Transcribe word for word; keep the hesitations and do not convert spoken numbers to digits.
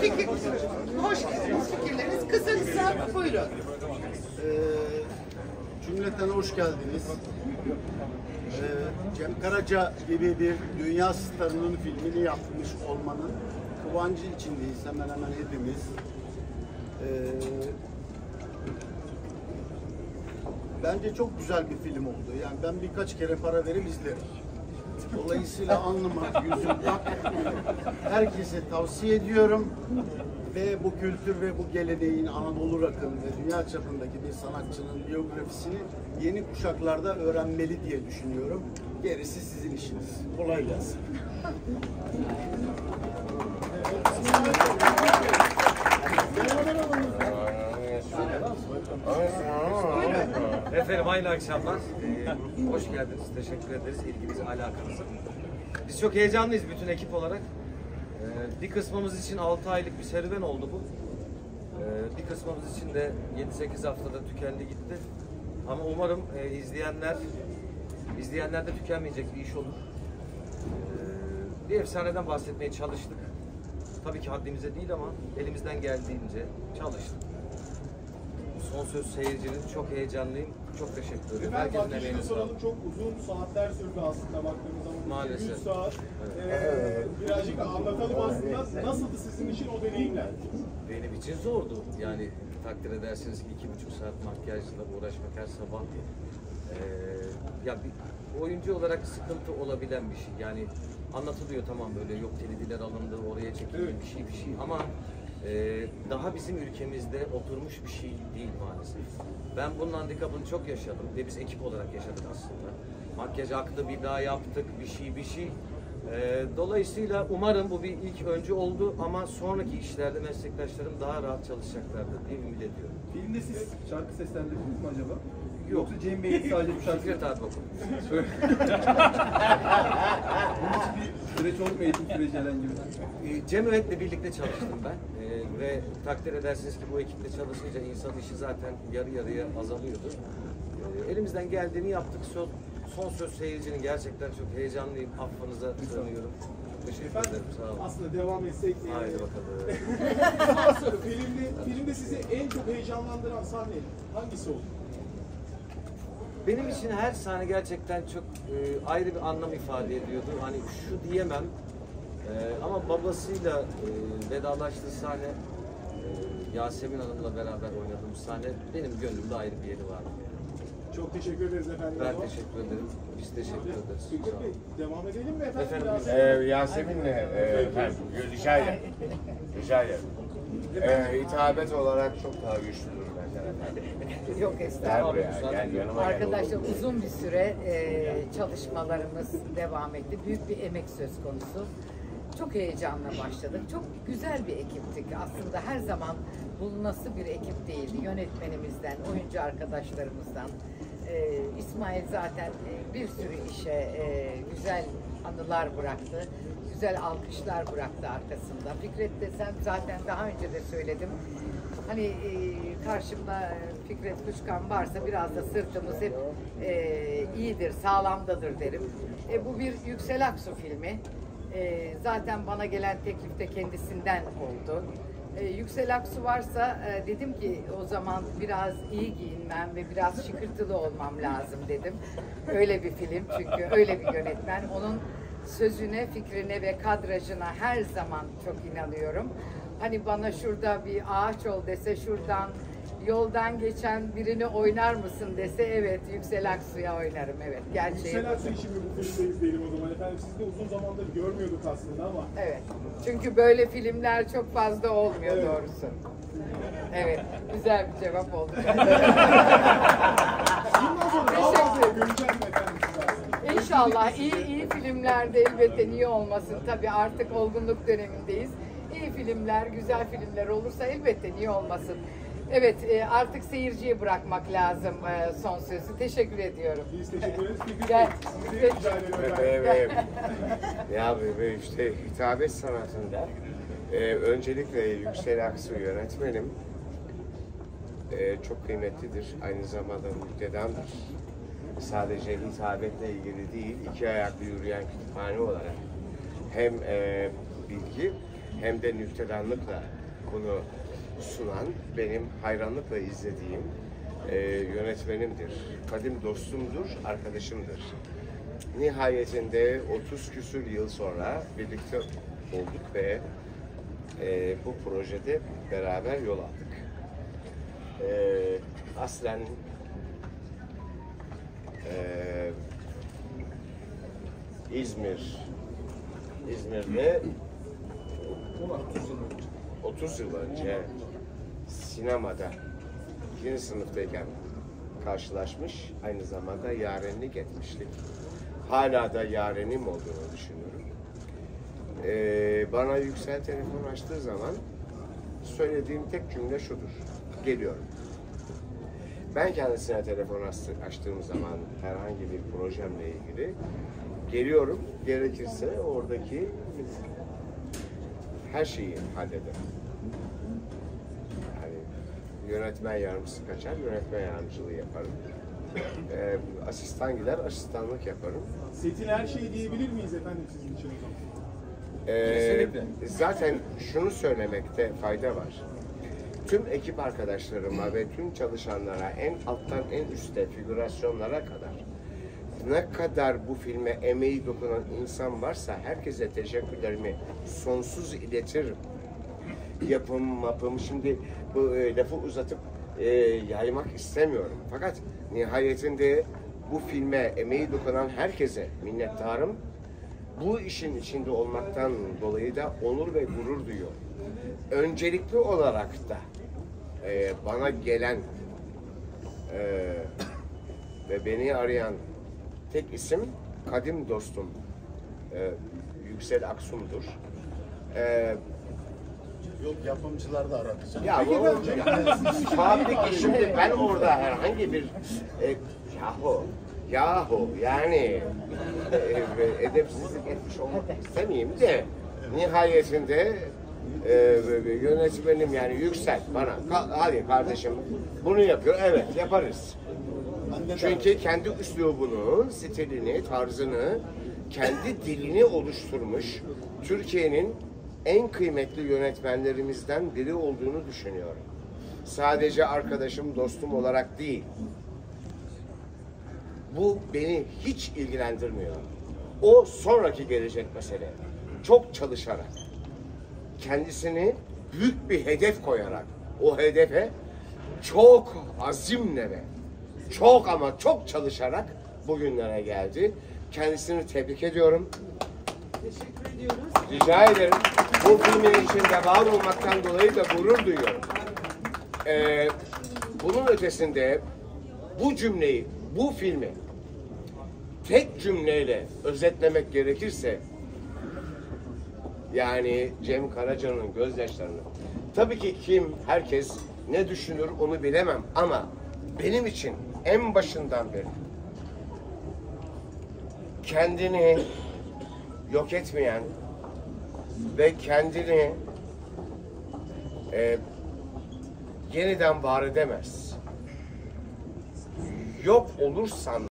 Fikir, hoş geldiniz. Fikirleriniz kısa kısa buyurun. Ee, cümleten hoş geldiniz. Ee, Cem Karaca gibi bir dünya starının filmini yapmış olmanın kıvancı içindeyiz hemen hemen hepimiz. Ee, bence çok güzel bir film oldu. Yani ben birkaç kere para verip izlerim. Dolayısıyla alnıma yüzüm tak. Herkese tavsiye ediyorum. Ve bu kültür ve bu geleneğin Anadolu Rock'ın ve dünya çapındaki bir sanatçının biyografisini yeni kuşaklarda öğrenmeli diye düşünüyorum. Gerisi sizin işiniz. Kolay gelsin. Efendim hayırlı akşamlar. Ee, hoş geldiniz. Teşekkür ederiz ilginize, alakanıza. Biz çok heyecanlıyız bütün ekip olarak. Ee, bir kısmımız için altı aylık bir serüven oldu bu. Ee, bir kısmımız için de yedi sekiz haftada tükendi gitti. Ama umarım e, izleyenler izleyenler de tükenmeyecek bir iş olur. Ee, bir efsaneden bahsetmeye çalıştık. Tabii ki haddimize değil ama elimizden geldiğince çalıştık. Son söz seyircinin, çok heyecanlıyım. Çok teşekkür ederim. Herkesin emeğine soralım. Çok uzun saatler sürdü aslında baktığımız zaman. Maalesef. üç saat. Ee, birazcık anlatalım aslında. Nasıldı sizin için o deneyimler? Benim için zordu. Yani takdir edersiniz ki iki buçuk saat makyajla uğraşmak her sabah. Ee, ya bir oyuncu olarak sıkıntı olabilen bir şey. Yani anlatılıyor tamam böyle yok telediler alındı, oraya çekildi evet. bir şey bir şey ama Ee, daha bizim ülkemizde oturmuş bir şey değil maalesef. Ben bunun handikapını çok yaşadım ve biz ekip olarak yaşadık aslında. Makyaj aktı, bir daha yaptık, bir şey bir şey. Ee, dolayısıyla umarım bu bir ilk öncü oldu ama sonraki işlerde meslektaşlarım daha rahat çalışacaklardır diye ümit ediyorum. Filmde siz şarkı seslendirdiniz mi acaba? Yok. Yoksa Cem Bey'in sadece bu şarkı... Fikret abi okudum. Bir süreç oldu mu eğitim süreci herhangi bir? Ee, Cem Öğret'le birlikte çalıştım ben ee, ve takdir edersiniz ki bu ekiple çalışınca insan işi zaten yarı yarıya azalıyordu. Ee, elimizden geldiğini yaptık. Son, son söz seyircinin gerçekten çok heyecanlıyım. Affınıza sığınıyorum. Teşekkür Efendim, ederim. Sağ olun. aslında devam etsek... Haydi bakalım. Daha sonra filmde, filmde sizi en çok heyecanlandıran sahne hangisi oldu? Benim için her sahne gerçekten çok e, ayrı bir anlam ifade ediyordu. Hani şu diyemem e, ama babasıyla e, vedalaştığı sahne e, Yasemin Hanım'la beraber oynadığımız sahne benim gönlümde ayrı bir yeri vardı. Çok teşekkür ederiz efendim. Ben teşekkür ederim. Biz teşekkür ederiz. Fikret Bey, devam edelim mi efendim? Efendim, biraz? Ee, Yasemin'le e, efendim, rica ederim. Rica ederim. Ee, hitabet olarak çok daha güçlüdür benden efendim. Yok Gel estağfurullah. buraya, gel yanıma gel. Arkadaşlar uzun bir süre e, çalışmalarımız devam etti. Büyük bir emek söz konusu. Çok heyecanla başladık. Çok güzel bir ekiptik. Aslında her zaman bulunası bir ekip değildi. Yönetmenimizden, oyuncu arkadaşlarımızdan. E, İsmail zaten e, bir sürü işe e, güzel anılar bıraktı. Güzel alkışlar bıraktı arkasında. Fikret desem zaten daha önce de söyledim. Hani e, karşımda Fikret Kuşkan varsa biraz da sırtımız hep e, iyidir, sağlamdadır derim. E, bu bir Yüksel Aksu filmi. E, zaten bana gelen teklif de kendisinden oldu. E, Yüksel Aksu varsa e, dedim ki o zaman biraz iyi giyinmem ve biraz şıkırtılı olmam lazım dedim. Öyle bir film çünkü öyle bir yönetmen. Onun sözüne, fikrine ve kadrajına her zaman çok inanıyorum. Hani bana şurada bir ağaç ol dese, şuradan yoldan geçen birini oynar mısın dese, evet Yüksel Aksu'ya oynarım, evet. Gerçeği Yüksel Aksu'yu şimdi bu filmde izleyelim o zaman efendim. Sizi de uzun zamandır görmüyorduk aslında ama. Evet. Çünkü böyle filmler çok fazla olmuyor Evet. doğrusu. Evet. Güzel bir cevap oldu. Bundan sonra daha fazla Teşekkür göreceğiz mi efendim sizi aslında? İnşallah iyi iyi filmlerde elbette niye olmasın. Tabii artık olgunluk dönemindeyiz. İyi filmler, güzel filmler olursa elbette niye olmasın. Evet, e, artık seyirciye bırakmak lazım e, son sözü. Teşekkür ediyorum. Biz teşekkür ederiz. Fikret Gel. Bey, sizi rica ederim Ve, efendim. ve, ve, ya ve, ve işte hitabet sanatında e, öncelikle Yüksel Aksu yönetmenim e, çok kıymetlidir. Aynı zamanda müktedandır. Sadece hitabetle ilgili değil, iki ayaklı yürüyen kütüphane olarak hem e, bilgi hem de nüktedanlıkla konu sunan, benim hayranlıkla izlediğim e, yönetmenimdir. Kadim dostumdur, arkadaşımdır. Nihayetinde otuz küsür yıl sonra birlikte olduk ve e, bu projede beraber yol aldık. E, aslen e, İzmir, İzmir'de otuz yıl önce sinemada ikinci sınıftayken karşılaşmış, aynı zamanda yarenlik etmiştik. Hala da yarenim olduğunu düşünüyorum. Ee, bana Yüksel telefon açtığı zaman söylediğim tek cümle şudur: geliyorum. Ben kendisine telefon açtığım zaman herhangi bir projemle ilgili geliyorum, gerekirse oradaki her şeyi hallederim. Yani yönetmen yardımcısı kaçar, yönetmen yardımcılığı yaparım. Ee, asistan gider, asistanlık yaparım. Setin her şeyi diyebilir miyiz efendim sizin için o zaman? Ee, zaten şunu söylemekte fayda var. Tüm ekip arkadaşlarıma ve tüm çalışanlara, en alttan en üstte figürasyonlara kadar ne kadar bu filme emeği dokunan insan varsa herkese teşekkürlerimi sonsuz iletirim. Yapım, mapım, şimdi bu e, lafı uzatıp e, yaymak istemiyorum. Fakat nihayetinde bu filme emeği dokunan herkese minnettarım. Bu işin içinde olmaktan dolayı da onur ve gurur duyuyorum. Öncelikli olarak da e, bana gelen e, ve beni arayan tek isim kadim dostum e, Yüksel Aksu'dur. E, Yok, yapımcılar da aradı. ya bu tabii ki şimdi ben orada herhangi bir e, yahu yahu yani e, edepsizlik etmiş olmak istemeyeyim de nihayetinde e, yönetmenim yani Yüksel bana hadi kardeşim bunu yapıyor, evet yaparız. Çünkü kendi üslubunu, stilini, tarzını, kendi dilini oluşturmuş Türkiye'nin en kıymetli yönetmenlerimizden biri olduğunu düşünüyorum. Sadece arkadaşım, dostum olarak değil. Bu beni hiç ilgilendirmiyor. O sonraki gelecek mesele. Çok çalışarak, kendisini büyük bir hedef koyarak, o hedefe çok azimle ve çok ama çok çalışarak bugünlere geldi. Kendisini tebrik ediyorum. Teşekkür ediyoruz. Rica ederim. Bu filmin içinde var olmaktan dolayı da gurur duyuyorum. Ee, bunun ötesinde bu cümleyi, bu filmi tek cümleyle özetlemek gerekirse yani Cem Karaca'nın gözyaşlarını, tabii ki kim, herkes ne düşünür onu bilemem ama benim için en başından beri kendini yok etmeyen ve kendini e, yeniden var edemez. Yok olursan